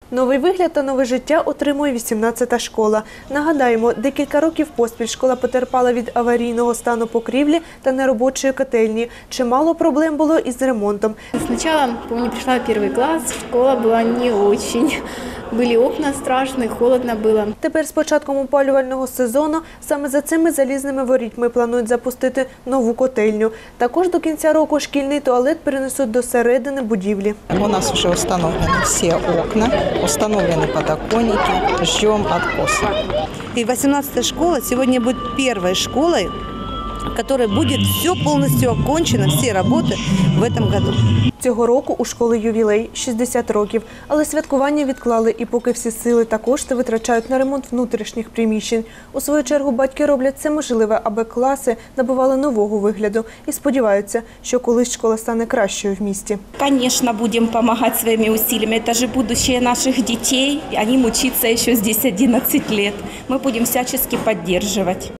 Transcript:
Новий вигляд та нове життя отримує 18-та школа. Нагадаємо, декілька років поспіль школа потерпала від аварійного стану покрівлі та неробочої котельні. Чимало проблем було із ремонтом. Сначала, помню, пришла в первый класс, школа была не очень. Были окна страшные, холодно было. Тепер з початком опалювального сезону саме за цими залізними ворітьми планують запустити нову котельню. Також до кінця року шкільний туалет перенесуть до середини будівлі. У нас вже встановлені всі окна, установлены подоконники, ждем откоса. И 18-я школа сегодня будет первой школой, в которой будет все полностью окончено, все работы в этом году. Цього року у школи ювілей – 60 років. Але святкування відклали і поки всі сили та кошти витрачають на ремонт внутрішніх приміщень. У свою чергу батьки роблять все можливе, аби класи набували нового вигляду. І сподіваються, що колись школа стане кращою в місті. Конечно, будем помогать своими усилиями. Это же будущее наших детей. Они учатся еще с 10-11 лет. Мы будем всячески поддерживать.